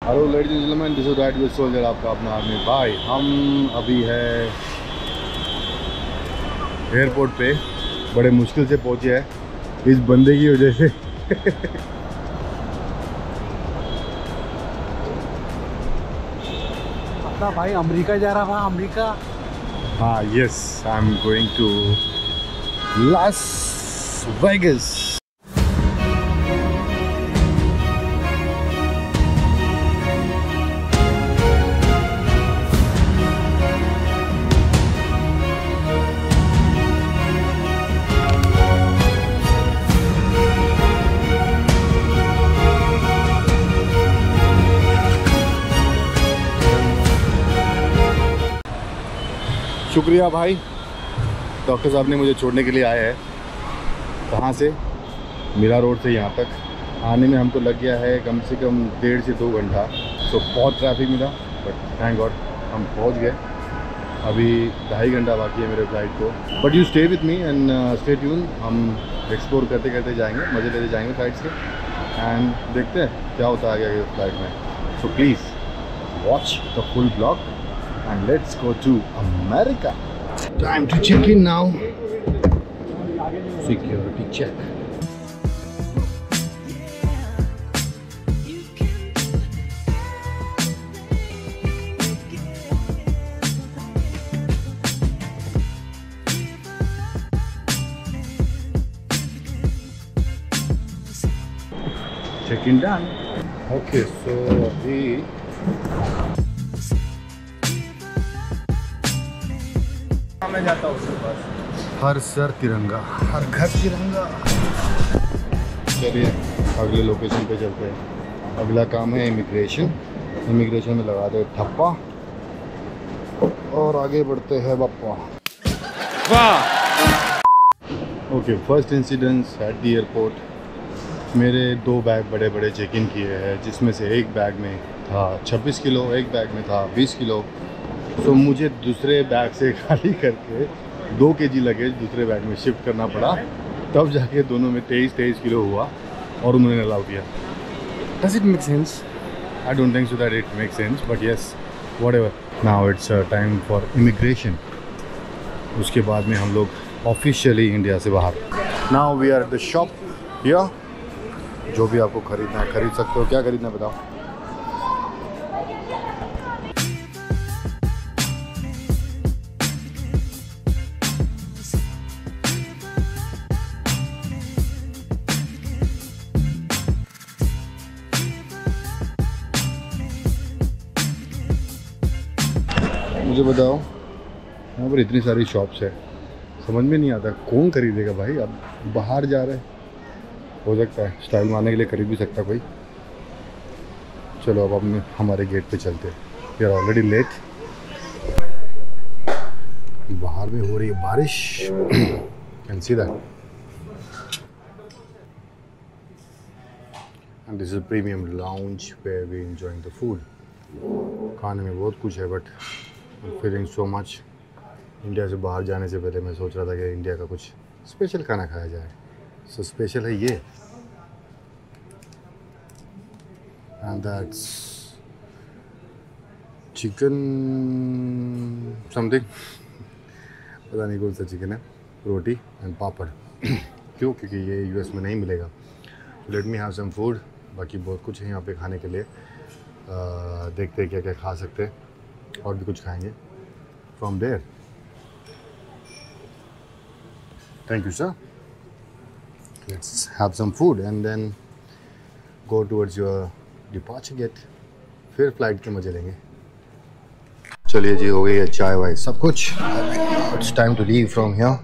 Hello ladies and gentleman, this is right with soldier, आपका अपना army भाई। हम अभी है एयरपोर्ट पे, बड़े मुश्किल से पहुंचे हैं इस बंदे की वजह से। अपना भाई अमेरिका जा रहा था, अमेरिका। हाँ, yes, I am going to Las Vegas. शुक्रिया भाई, डॉक्टर साहब ने मुझे छोड़ने के लिए आए हैं। कहाँ से? मीरा रोड से यहाँ तक आने में हमको लग गया है कम से कम 1.5 से 2 घंटा। सो बहुत ट्रैफिक मिला, बट थैंक गॉड हम पहुँच गए। अभी 2.5 घंटा बाकी है मेरे फ्लाइट को। But you stay with me and stay tune. हम एक्सप्लोर करते करते जाएंगे, मज़े लेते जाएंगे फ्लाइट से, एंड देखते हैं क्या होता है आगे फ्लाइट में। So please watch the full blog and let's go to America. Time to check in now. Security check. Check in done. Okay, so we मैं जाता हूँ बस। हर सर तिरंगा, हर घर तिरंगा। चलिए अगले लोकेशन पे चलते हैं। अगला काम है इमिग्रेशन। इमिग्रेशन में लगाते हैं ठप्पा और आगे बढ़ते हैं बप्पा। वाह! Okay, first incidence at the airport. मेरे 2 बैग बड़े बड़े चेक इन किए हैं, जिसमें से एक बैग में था 26 किलो, एक बैग में था 20 किलो। तो मुझे दूसरे बैग से खाली करके 2 kg लगेज दूसरे बैग में शिफ्ट करना पड़ा, तब जाके दोनों में 23 किलो हुआ और उन्होंने अलाउ किया। Does it make sense? I don't think so that it make sense, but yes, whatever. Now it's time for immigration. उसके बाद में हम लोग ऑफिशियली इंडिया से बाहर। Now we are at the shop here. जो भी आपको खरीदना है खरीद सकते हो। क्या खरीदना बताओ? मुझे बताओ, यहाँ पर इतनी सारी शॉप्स है, समझ में नहीं आता कौन खरीदेगा भाई। अब बाहर जा रहे, हो सकता है स्टाइल मारने के लिए खरीद भी सकता कोई। चलो अब हम हमारे गेट पे चलते हैं। We are already late. बाहर में हो रही है बारिश। Can see that. And this is premium lounge where we enjoying the food. खाने में बहुत कुछ है, but feeling so much. India से बाहर जाने से पहले मैं सोच रहा था कि इंडिया का कुछ स्पेशल खाना खाया जाए। सो स्पेशल है ये, एंड दैट्स चिकन समथिंग, पता नहीं कौन सा चिकन है। रोटी एंड पापड़। क्यों? क्योंकि ये यूएस में नहीं मिलेगा। Let me have some food. बाकी बहुत कुछ है यहाँ पे खाने के लिए। देखते हैं क्या क्या खा सकते हैं, और भी कुछ खाएंगे from there. Thank you sir. Let's have some food and then go towards your departure gate. फिर फ्लाइट के मजे लेंगे। चलिए जी, हो गई है चाय वाय सब कुछ। It's time to leave from here.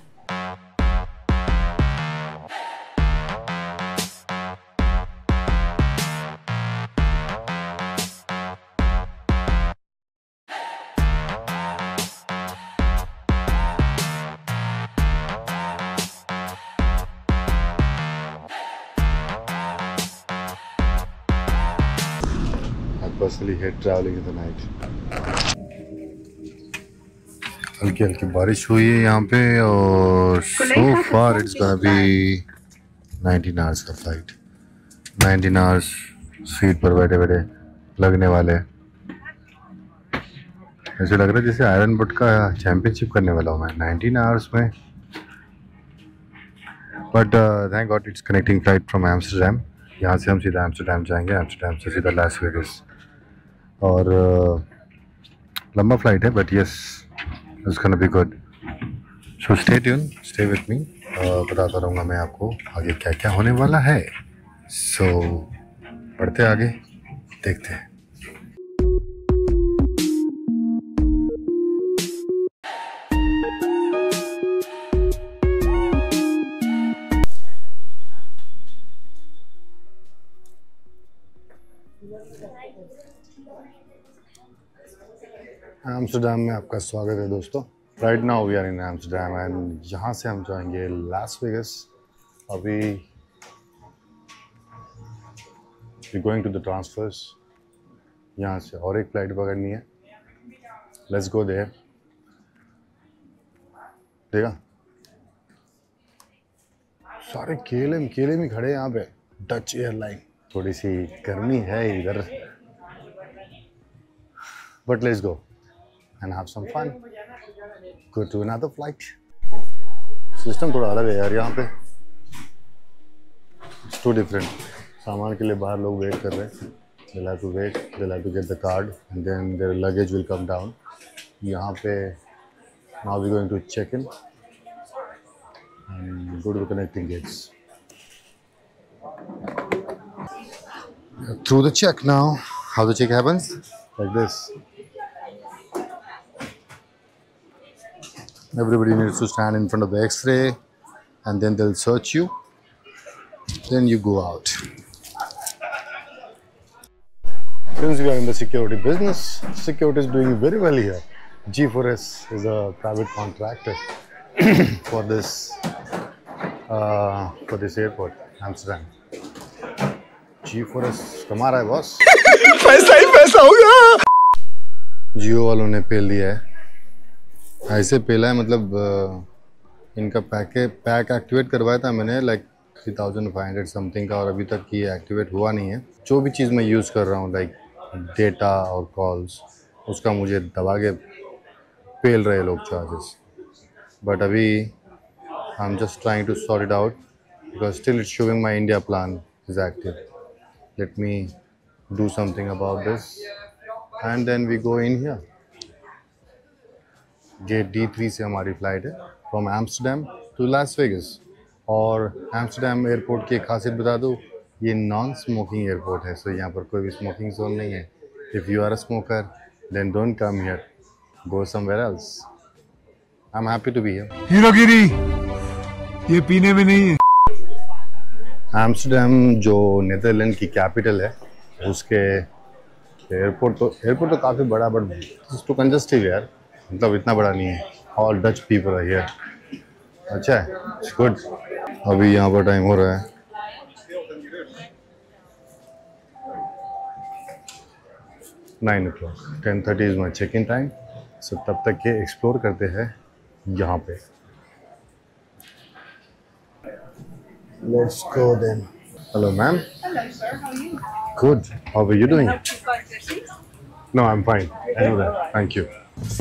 Personally hate traveling in the night. हल्की हल्की बारिश हुई है यहाँ पे, और so far it's gonna be 19 hours का फ्लाइट। 19 hours सीट पर बैठे बैठे लगने वाले हैं। ऐसे लग रहा है जैसे आयरन बोट का चैंपियनशिप करने वाला हूँ मैं 19 आवर्स में। But thank God it's connecting flight from Amsterdam. यहाँ से हम सीधा एम्स्टरडैम जाएंगे, एम्स्टरडैम से सीधा लास वेगास। और लंबा फ्लाइट है but yes it's gonna be good. So stay tune, stay with me. बताता रहूँगा मैं आपको आगे क्या क्या होने वाला है। सो बढ़ते आगे, देखते हैं। एम्स्टरडैम में आपका स्वागत है दोस्तों। Right now we are in Amsterdam and यहाँ से हम जाएंगे लास वेगास। अभी we going to the transfers. यहाँ से और एक फ्लाइट पकड़नी है। Let's go there. देखा सारे केले में खड़े यहाँ पे। Dutch airline. थोड़ी सी गर्मी है इधर, but let's go and have some fun. Go to another flight. System थोड़ा अलग है यार यहाँ पे। It's too different. सामान के लिए बाहर लोग वेट कर रहे हैं। They'll have to wait. They'll have to get the card and then their luggage will come down. यहाँ पे now we're going to check in and go to the connecting gates. Through the check now. How the check happens? Like this. Everybody needs to stand in front of the X-ray and then they'll search you. Then you go out. Since we are in the security business, security is doing very well here. G4S is a private contractor for this airport, Amsterdam. G4S कमा रहा है boss. पैसा ही पैसा होगा। जियो वालों ने पेल दिया है। ऐसे पेला है मतलब इनका पैक एक्टिवेट करवाया था मैंने लाइक 3500 समथिंग का, और अभी तक ये एक्टिवेट हुआ नहीं है। जो भी चीज़ मैं यूज़ कर रहा हूँ लाइक डेटा और कॉल्स, उसका मुझे दबा के पेल रहे लोग चार्जेस। बट अभी I am just trying to sort it out because still it's showing my India plan is active. Let me do something about this and then we go in here. Gate D3 से हमारी flight है from Amsterdam to Las Vegas. और Amsterdam airport की एक खासियत बता दूँ, ये नॉन स्मोकिंग एयरपोर्ट है। सो यहाँ पर कोई भी स्मोकिंग जोन नहीं है। If you are a smoker then don't come here, go somewhere else. I am happy to be here. हीरोगिरी ये पीने में नहीं है। एम्स्टरडैम जो नीदरलैंड की कैपिटल है, उसके एयरपोर्ट तो काफ़ी बड़ा, बट इट्स टू कंजस्टिव यार। मतलब इतना बड़ा नहीं है। ऑल डच पीपल है हियर। अच्छा है, इट्स गुड। अभी यहाँ पर टाइम हो रहा है 9 o'clock। 10:30 is my check in time. So तब तक के एक्सप्लोर करते हैं यहाँ पे। Let's go then. Hello ma'am. Hello, sir. How are you? Good, how are you doing? Help you find your seat? No I am fine, I know that, thank you.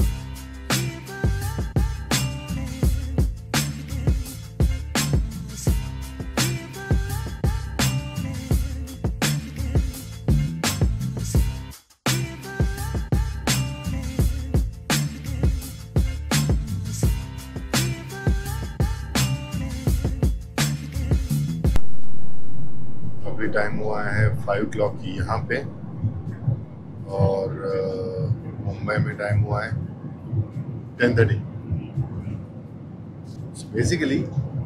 अभी time हुआ है 5 o'clock की यहाँ पे, और मुंबई में time हुआ है 10:30। बेसिकली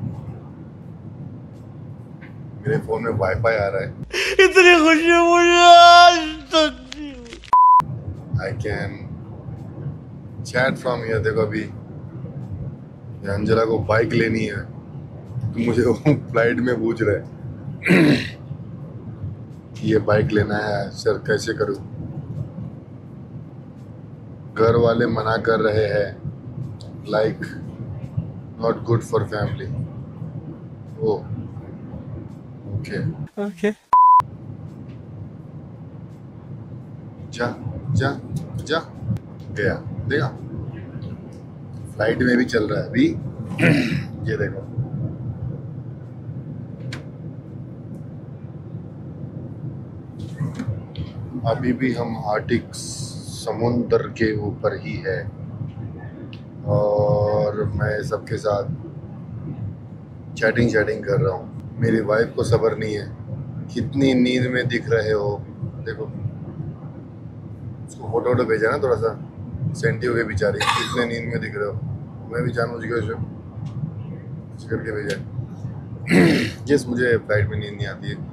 मेरे फ़ोन में वाईफाई आ रहा है। इतनी खुशी मुझे I can chat from here. देखो अभी अंजला को बाइक लेनी है तो मुझे वो फ्लाइट में पूछ रहे हैं ये बाइक लेना है सर, कैसे करूं? घर वाले मना कर रहे हैं, like not good for family. Oh okay. जा जा जा गया, देखा फ्लाइट में भी चल रहा है अभी। ये देखो अभी भी हम आर्टिक समुद्र के ऊपर ही है और मैं सबके साथ चैटिंग कर रहा हूँ। मेरी वाइफ को सब्र नहीं है, कितनी नींद में दिख रहे हो, देखो उसको फोटो भेजा ना, थोड़ा सा सेंटी हो गई बेचारी, कितने नींद में दिख रहे हो। मैं भी जानबूझ के उसे करके भेजा। जिस मुझे फ्लाइट में नींद नहीं आती है,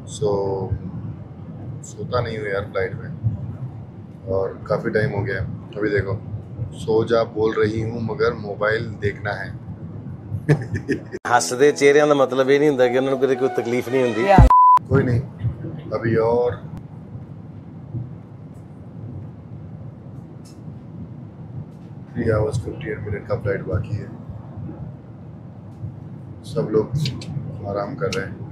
सोता नहीं हूँ यार फ्लाइट में, और काफ़ी टाइम हो गया है। अभी देखो सो जा बोल रही हूँ मगर मोबाइल देखना है। हसदे चेहरिਆਂ ਦਾ मतलब ਇਹ ਨਹੀਂ ਹੁੰਦਾ ਕਿ ਉਹਨਾਂ ਨੂੰ ਕੋਈ ਤਕਲੀਫ नहीं ਹੁੰਦੀ। कोई नहीं, अभी और 3 hours 58 मिनट का फ्लाइट बाकी है। सब लोग आराम कर रहे हैं।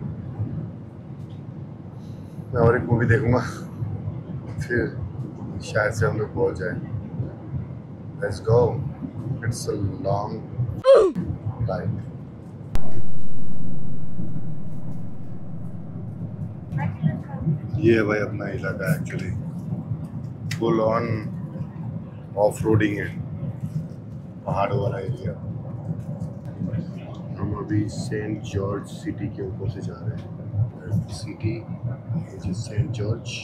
मैं और एक मूवी देखूंगा, फिर शायद से हम लोग पहुंच जाए। Let's go, it's a long flight. ये है भाई अपना इलाका, actually full on off roading है, पहाड़ों वाला एरिया। हम अभी सेंट जॉर्ज सिटी के ऊपर से जा रहे हैं। सिटी सेंट जॉर्ज,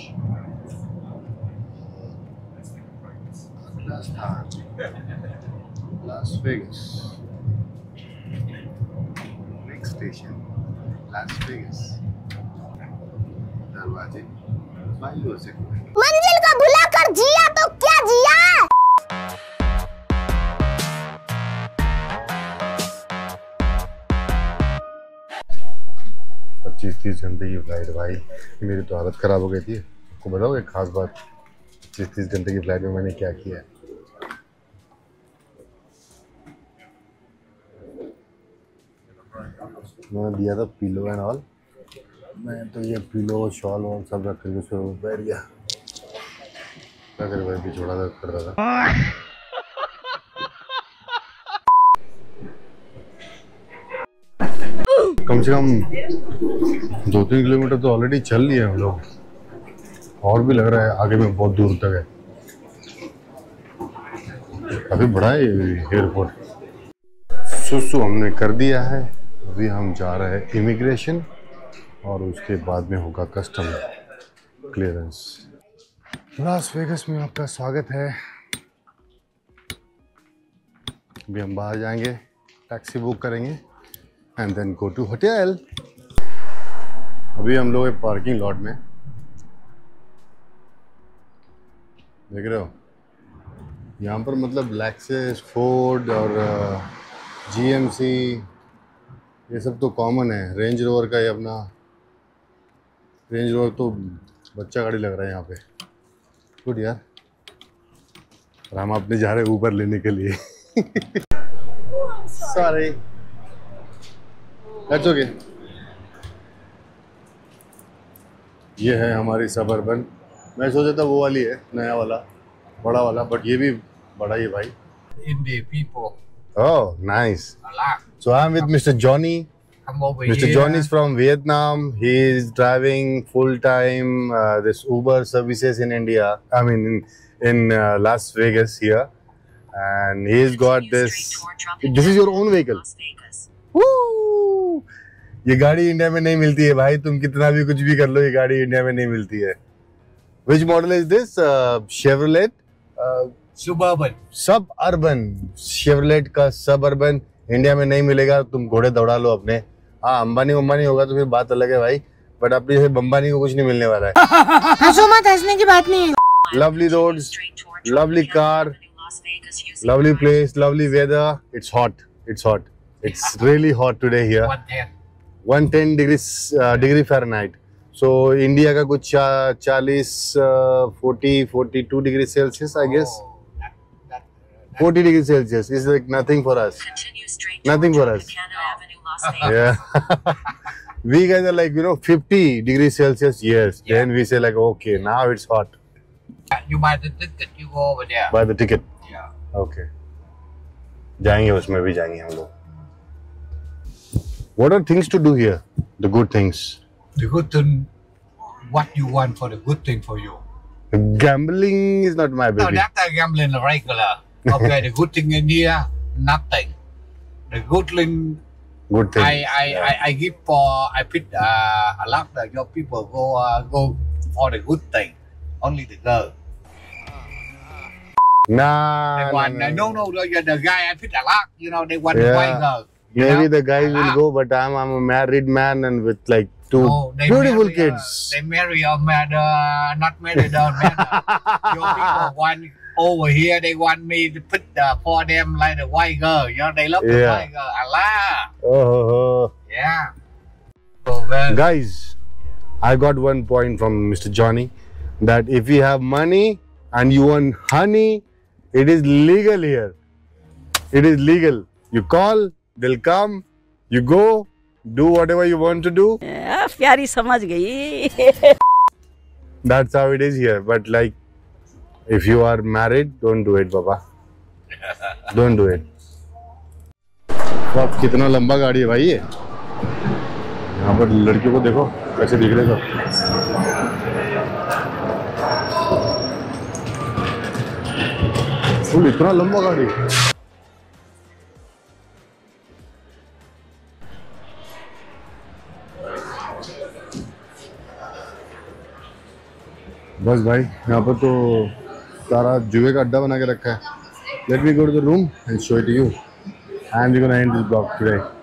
अगला स्थान Las Vegas, next station Las Vegas. दरवाजे बाइयों से मंजिल को भुला कर जिया तो क्या जिया। 25-30 घंटे की फ्लाइट भाई, मेरी तो हालत ख़राब हो गई थी। आपको बताओ एक ख़ास बात, 25-30 घंटे की फ्लाइट में मैंने क्या किया है। मैंने दिया था पिलो एंड ऑल, मैं तो ये पिलो शॉल और सब रख कर उसको बैठ गया। क्या करे भाई, पिछोड़ा दर्द कर रहा था। कम से कम 2-3 किलोमीटर तो ऑलरेडी चल लिए हम लोग, और भी लग रहा है आगे में बहुत दूर तक है। काफी बड़ा है ये एयरपोर्ट। सुसु हमने कर दिया है, अभी हम जा रहे हैं इमिग्रेशन और उसके बाद में होगा कस्टम क्लियरेंस। लास वेगस में आपका स्वागत है। अभी हम बाहर जाएंगे, टैक्सी बुक करेंगे and then go to hotel. अभी हम लोग पार्किंग लॉट में, देख रहे हो यहाँ पर मतलब लेक्सस, फोर्ड और GMC ये सब तो कॉमन है। रेंज रोवर का, ये अपना रेंज रोवर तो बच्चा गाड़ी लग रहा है यहाँ पे। गुड यार, और हम अपने जा रहे हैं ऊपर लेने के लिए। Sorry, that's okay. ये है हमारी सबअर्बन। मैं सोचा था वो वाली है, नया वाला बड़ा वाला, बट ये भी बड़ा ही है भाई। Indie people. Oh, nice. Relax. So I'm with Mr. Johnny. Come over Mr. here. Johnny is from Vietnam. He is driving full time this Uber services in India. I mean in Las Vegas here, and he's got this. This is your own vehicle. Woo! ये गाड़ी India में नहीं मिलती है भाई, तुम कितना भी कुछ भी कर लो, ये गाड़ी इंडिया में नहीं मिलती है। Which model is this? Chevrolet. Suburban. Suburban. Chevrolet का Suburban इंडिया में नहीं मिलेगा, तुम घोड़े दौड़ा लो अपने। हाँ, अंबानी होगा तो फिर बात अलग है भाई, बट अपने जैसे बम्बानी को कुछ नहीं मिलने वाला है। हंसो मत, हंसने की बात नहीं है। Lovely roads, lovely car, lovely place, lovely weather. It's hot, it's hot, it's really hot today here. 110 degree Fahrenheit. So India का कुछ 42 degree Celsius I guess. 40 degrees Celsius is like nothing for us. Nothing for us. Yeah. We guys are like, 50 degrees Celsius. Yes. Yeah. Then we say like, okay, now it's hot. You buy the ticket, you go over there. Buy the ticket. Yeah. Okay. जाएंगे उसमें भी जाएंगे हम लोग. What are things to do here? The good things. The good thing, what you want for the good thing for you. Gambling is not my No, baby. that's a gambling regular. Okay, the good thing in here, nothing. The good thing, Good thing. I give for, I pick a lot of your people go for the good thing. Only the girl. Nah. They want, no, the guy I pick a lot, you know, they want the Yeah. white girl. you Maybe know? the guys will Ah. go, but I'm a married man and with like two No, they beautiful marry, kids. They marry or not married or matter. Your people want over here. They want me to put for them like the white girl. You know, they love the Yeah. white girl. Allah. Oh. Yeah. So well, Guys, I got one point from Mr. Johnny that if you have money and you want honey, it is legal here. It is legal. You call, they'll come. You go, do whatever you want to do. प्यारी समझ गई. That's how it is here. But like, if you are married, don't do it, Baba. Don't do it. तो अब कितना लंबा गाड़ी है भाई ये. यहाँ पर लड़कियों को देखो कैसे दिख रहे सब. फुल इतना लंबा गाड़ी. बस भाई यहाँ पर तो सारा जुए का अड्डा बना के रखा है. Let me go to the room and show it to you. I am gonna end this blog today.